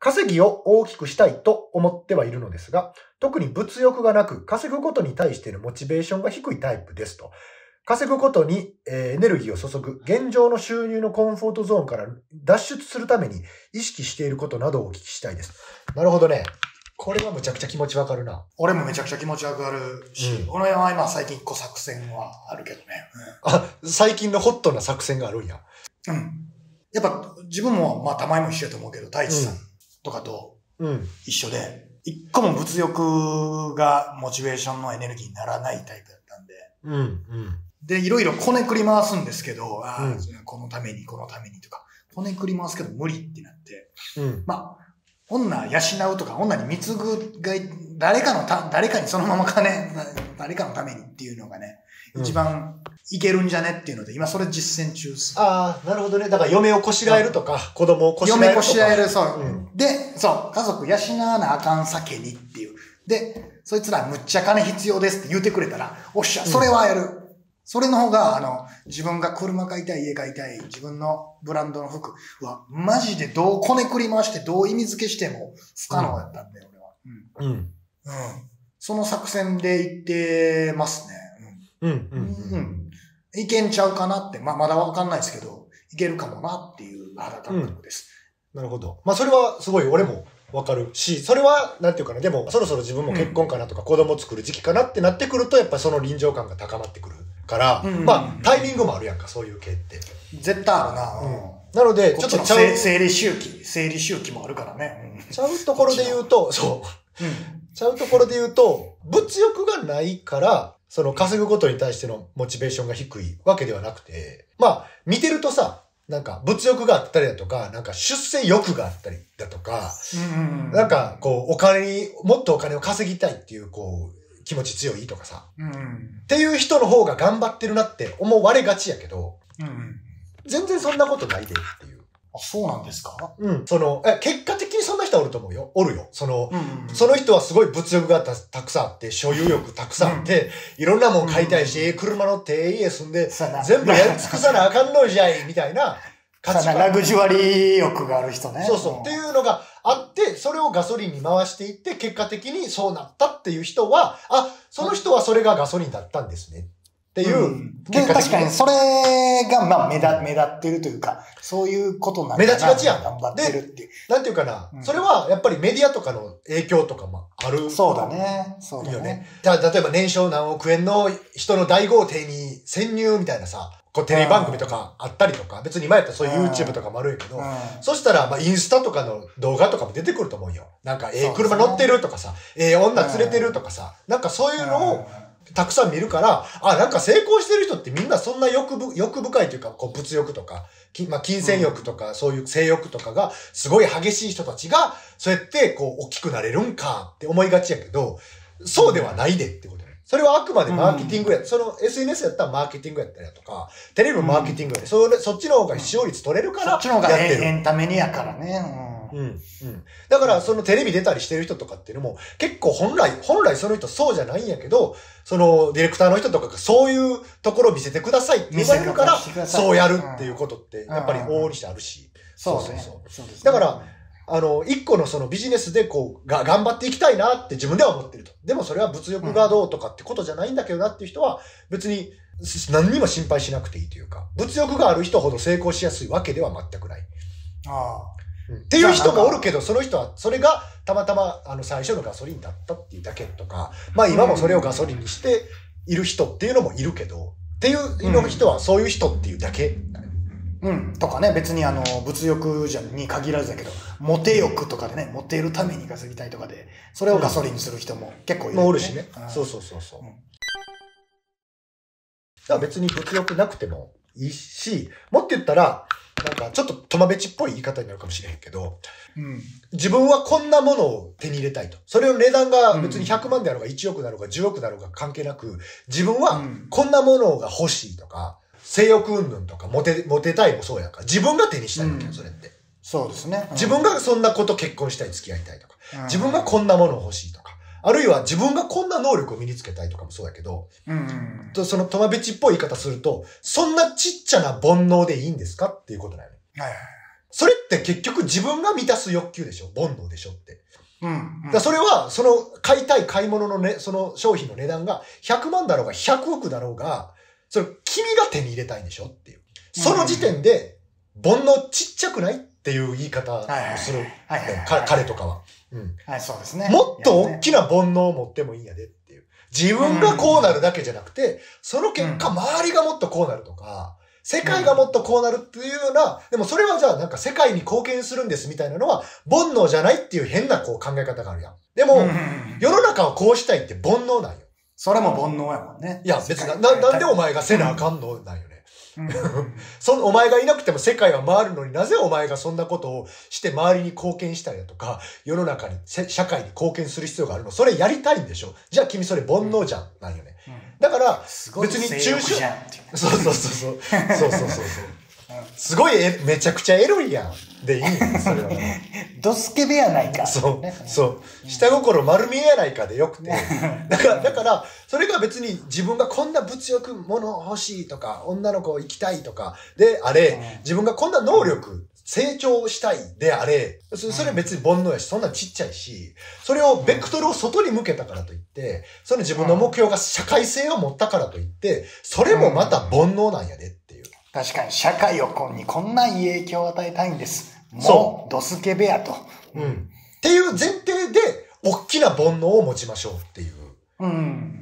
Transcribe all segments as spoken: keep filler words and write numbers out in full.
稼ぎを大きくしたいと思ってはいるのですが、特に物欲がなく、稼ぐことに対してのモチベーションが低いタイプですと。稼ぐことに、えーエネルギーを注ぐ、現状の収入のコンフォートゾーンから脱出するために意識していることなどをお聞きしたいです。なるほどね。これはむちゃくちゃ気持ちわかるな。 俺もめちゃくちゃ気持ちわかるし、 うん俺は今最近一個作戦はあるけどね。 あ、最近のホットな作戦があるんや。 うん。うん、やっぱ自分も、まあ、たまにも一緒やと思うけど、太一さんとかと一緒で、一個も物欲がモチベーションのエネルギーにならないタイプだったんで、 うん、うん。 で、いろいろこねくり回すんですけど、あ、うん、このために、このためにとか、こねくり回すけど無理ってなって、 うん、 まあ、女養うとか、女に貢ぐが、誰かのた、誰かにそのまま金、誰かのためにっていうのがね、一番いけるんじゃねっていうので、今それ実践中です。 ああ、なるほどね。だから嫁をこしらえるとか、子供をこしらえるとか。 嫁こしらえる、そう、 うん。 で、そう、家族養わなあかんさけにっていう。で、そいつらむっちゃ金必要ですって言ってくれたら、おっしゃ、それはやる。うん、それの方が、あの、自分が車買いたい、家買いたい、自分のブランドの服は、マジでどうこねくり回して、どう意味付けしても不可能だったんで、うん、俺は。うん。うん。うん。その作戦でいってますね。 うん。うん。うん。うん。 いけんちゃうかなって、まあ、まだわかんないですけど、いけるかもなっていう肌感覚です。 うん、なるほど。まあ、それはすごい俺もわかるし、それは、なんていうかな、でも、そろそろ自分も結婚かなとか、子供作る時期かなってなってくると、やっぱりその臨場感が高まってくるから、うんうん、まあ、タイミングもあるやんか、そういう系って。 絶対あるな。 うん、なので、ちょっとちゃう。生理周期、生理周期もあるからね。 ちゃうところで言うと、そう。うん、ちゃうところで言うと、物欲がないから、その稼ぐことに対してのモチベーションが低いわけではなくて、まあ、見てるとさ、なんか物欲があったりだとか、なんか出世欲があったりだとか、うんうん、なんかこう、お金に、もっとお金を稼ぎたいっていう、こう、気持ち強いとかさ、うんうん、っていう人の方が頑張ってるなって思われがちやけど、うんうん、全然そんなことないでっていう。 あ、そうなんですか？ うん。その、え、結果的にそんな人おると思うよ。おるよ。その、うんうん、その人はすごい物欲が た, たくさんあって、所有欲たくさんあって、うん、いろんなもん買いたいし、うん、車乗って、家住んで、全部やり尽くさなあかんのじゃい、みたいな価値観。ラグジュアリー欲がある人ね。 そうそう。っていうのがあって、それをガソリンに回していって、結果的にそうなったっていう人は、あ、その人はそれがガソリンだったんですね。っていう、うん、 結果的に確かにそれがまあ目立目立ってるというか、そういうことなんだな。 目立ちがちやん。 頑張ってるっていう。 なんていうかな、うん、それはやっぱりメディアとかの影響とかもある。 そうだね。そうだね。よね。 例えば年商何億円の人の大豪邸に潜入みたいなさ、こうテレビ番組とかあったりとか、別に今やったらそういう YouTube とかもあるんやけど、うん、そしたらまあインスタとかの動画とかも出てくると思うよ。なんかええ車乗ってるとかさ、ええ女連れてるとかさ、なんかそういうのを、たくさん見るから、あ、なんか成功してる人ってみんなそんな欲ぶ、欲深いというか、こう物欲とか、きまあ、金銭欲とか、うん、そういう性欲とかが、すごい激しい人たちが、そうやって、こう、大きくなれるんかって思いがちやけど、そうではないでってことね。それはあくまでマーケティングや、うん、その エスエヌエス やったらマーケティングやったりだとか、テレビもマーケティングやで、うん、それ、そっちの方が視聴率取れるから、 そっちの方がエンタメにやからね。 うん。うん。だから、そのテレビ出たりしてる人とかっていうのも、結構本来、本来その人そうじゃないんやけど、そのディレクターの人とかがそういうところを見せてくださいって言われるから、そうやるっていうことって、やっぱり往々にしてあるし。 そうそうそう。だから、あの、一個のそのビジネスでこう、が、頑張っていきたいなって自分では思ってると。でもそれは物欲がどうとかってことじゃないんだけどなっていう人は、別に何にも心配しなくていいというか、物欲がある人ほど成功しやすいわけでは全くない。 ああ。 っていう人もおるけど、その人は、それがたまたま、あの、最初のガソリンだったっていうだけとか、まあ今もそれをガソリンにしている人っていうのもいるけど、っていうの人はそういう人っていうだけ。 うん。とかね、別にあの、物欲じゃに限らずだけど、モテ欲とかでね、モテるために稼ぎたいとかで、それをガソリンにする人も結構いる、ね。 もおるしね。そうそうそうそう。うん、だから別に物欲なくてもいいし、もっと言ったら、なんかちょっとトマベチっぽい言い方になるかもしれへんけど、うん、自分はこんなものを手に入れたいと。それの値段が別にひゃくまんであろうがいちおくだろうがじゅうおくだろうが関係なく、自分はこんなものが欲しいとか、性欲云々とか、モテ、モテたいもそうやんか。自分が手にしたいわけよ、それって。 そうですね。 自分がそんなこと結婚したい、付き合いたいとか、自分がこんなものを欲しいとか、あるいは自分がこんな能力を身につけたいとかもそうだけど、うんうん、そのトマベチっぽい言い方すると、そんなちっちゃな煩悩でいいんですかっていうことだよね。はいはい。 それって結局自分が満たす欲求でしょ、煩悩でしょって。 うん。うん、 だからそれは、その買いたい買い物のね、その商品の値段がひゃくまんだろうがひゃくおくだろうが、それ君が手に入れたいんでしょっていう。その時点で、煩悩ちっちゃくないっていう言い方をする。彼とかは。うん。 はい、そうですね。 もっと大きな煩悩を持ってもいいんやでっていう。自分がこうなるだけじゃなくて、その結果周りがもっとこうなるとか、世界がもっとこうなるっていうような、でもそれはじゃあなんか世界に貢献するんですみたいなのは、煩悩じゃないっていう変なこう考え方があるやん。でも、世の中をこうしたいって煩悩なんよ。 それも煩悩やもんね。 いや、別にな、なんでお前がせなあかんのなんよね。うん、そのお前がいなくても世界は回るのになぜお前がそんなことをして周りに貢献したりだとか世の中に社会に貢献する必要があるの、それやりたいんでしょ、じゃあ君それ煩悩じゃん、うん、なんよね、うん、だから別に抽象そうそうそうそうそうそうそうそうすごいえめちゃくちゃエロいやんでいいんそれはドスケベやないかそう、ね、そう下心丸見えやないかでよくてだからだからそれが別に自分がこんな物欲物欲しいとか女の子行きたいとかであれ、自分がこんな能力成長したいであれ、それ別に煩悩やし、そんなちっちゃいし、それをベクトルを外に向けたからといって、その自分の目標が社会性を持ったからといって、それもまた煩悩なんやでっていう。 確かに社会をこんにこんないい影響を与えたいんです。もうドスケベやと。 うん。っていう前提で、大きな煩悩を持ちましょうっていう。 うん。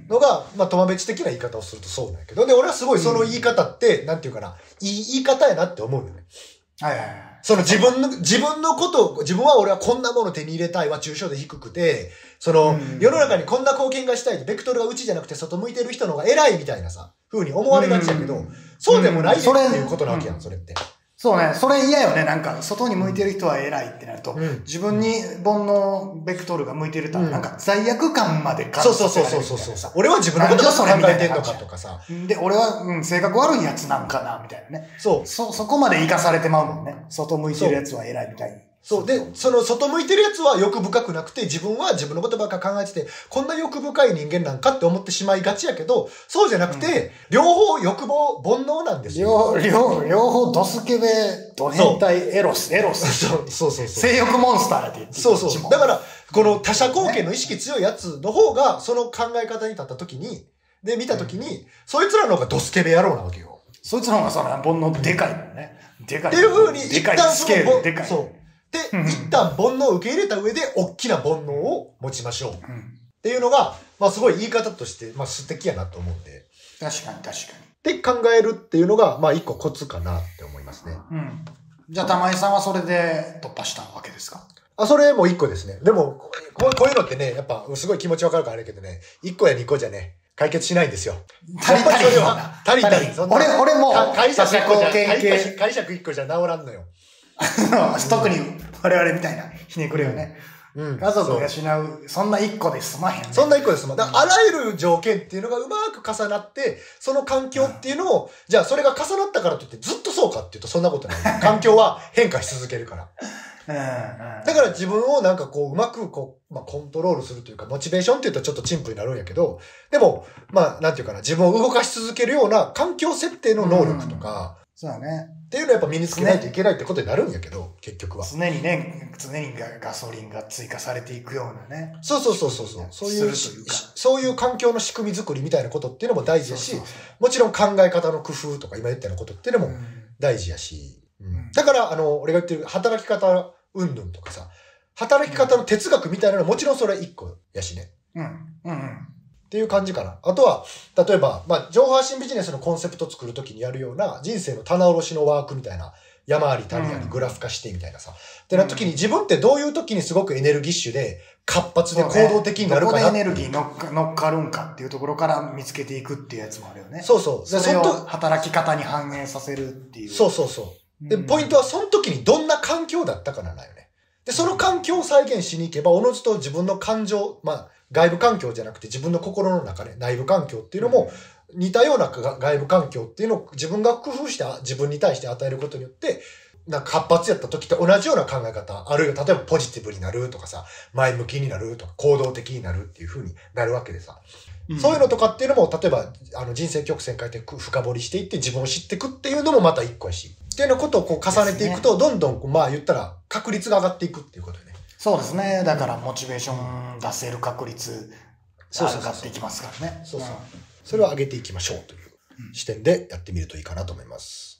のが、まあ、トマベチ的な言い方をするとそうなんやけど。で、俺はすごいその言い方って、うん、なんていうかな、いい言い方やなって思うよね。 はいはいはい。 その自分の、自分のことを、自分は俺はこんなもの手に入れたいは抽象で低くて、その、うん、世の中にこんな貢献がしたいって、ベクトルが内じゃなくて外向いてる人の方が偉いみたいなさ、風に思われがちやけど、うん、そうでもないっていうことなわけやん、それって。 そうね。それ嫌よね。なんか、外に向いてる人は偉いってなると、うん、自分に煩悩ベクトルが向いてると、うん、なんか罪悪感まで感じさせられるみたいな。そうそうそうそう。俺は自分のことが考えてんのかとかさ。で、俺は、うん、性格悪いやつなんかな、みたいなね。そう。そ、そこまで生かされてまうもんね。外向いてるやつは偉いみたいに。 そう。で、その外向いてるやつは欲深くなくて、自分は自分のことばっか考えてて、こんな欲深い人間なんかって思ってしまいがちやけど、そうじゃなくて、うん、両方欲望、煩悩なんですよ。 両、両、両方ドスケベ、ド変態、エロス、エロス。 そうそうそう。 性欲モンスターって言ってそうそう。だから、この他者貢献の意識強いやつの方が、その考え方に立った時に、で、見た時に、うん、そいつらの方がドスケベ野郎なわけよ。 そいつの方がその煩悩でかいもんね。でかい。 っていう風に、 でかいスケールでかい。 そう。で、一旦煩悩を受け入れた上で、大きな煩悩を持ちましょう。うん、っていうのが、まあすごい言い方として、まあ素敵やなと思うんで。 確かに確かに。 って考えるっていうのが、まあ一個コツかなって思いますね。 うん。じゃあ玉井さんはそれで突破したわけですか？ あ、それも一個ですね。でも、こう、こういうのってね、やっぱすごい気持ちわかるからあれけどね、一個や二個じゃね、解決しないんですよ。 足り足りそれは。 足り足り。 俺、俺も、 解釈一個じゃ、解釈一個じゃ治らんのよ。 特に我々みたいなひねくれよね。うん。家族を養う、そんな一個で済まへんね。 そんな一個で済まへん。だからあらゆる条件っていうのがうまく重なって、その環境っていうのを、うん、じゃあそれが重なったからといってずっとそうかっていうとそんなことない。環境は変化し続けるから。うんうん、だから自分をなんかこううまくこう、まあコントロールするというか、モチベーションっていうとちょっと陳腐になるんやけど、でも、まあなんていうかな、自分を動かし続けるような環境設定の能力とか、 うん、そうだね。 っていうのはやっぱ身につけないといけないってことになるんやけど、結局は。 常にね、常にガソリンが追加されていくようなね。 そうそうそうそう。そういう、そういう環境の仕組み作りみたいなことっていうのも大事やし、もちろん考え方の工夫とか今言ったようなことっていうのも大事やし。うんうん、だから、あの、俺が言ってる働き方云々とかさ、働き方の哲学みたいなのはもちろんそれ一個やしね。 うん。うんうん。 っていう感じかな。あとは、例えば、まあ、情報発信ビジネスのコンセプト作るときにやるような人生の棚卸しのワークみたいな、山あり谷ありグラフ化してみたいなさ。ってな時に自分ってどういう時にすごくエネルギッシュで活発で行動的になるかな、ね。 どこでエネルギー乗っか、乗っかるんかっていうところから見つけていくっていうやつもあるよね。 そうそう。 それを働き方に反映させるっていう。 そうそうそう。で、ポイントはその時にどんな環境だったかなんだよね。で、その環境を再現しに行けば、おのずと自分の感情、まあ、外部環境じゃなくて自分の心の中で内部環境っていうのも似たような外部環境っていうのを自分が工夫して自分に対して与えることによってなんか活発やった時と同じような考え方、あるいは例えばポジティブになるとかさ、前向きになるとか行動的になるっていう風になるわけでさ、うん、そういうのとかっていうのも例えばあの人生曲線変えて深掘りしていって自分を知っていくっていうのもまた一個やし。 っていうようなことをこう重ねていくと、どんどんこうまあ言ったら確率が上がっていくっていうことね。 そうですね。だからモチベーション出せる確率が上がっていきますからね。 そうそう。それを上げていきましょうという視点でやってみるといいかなと思います。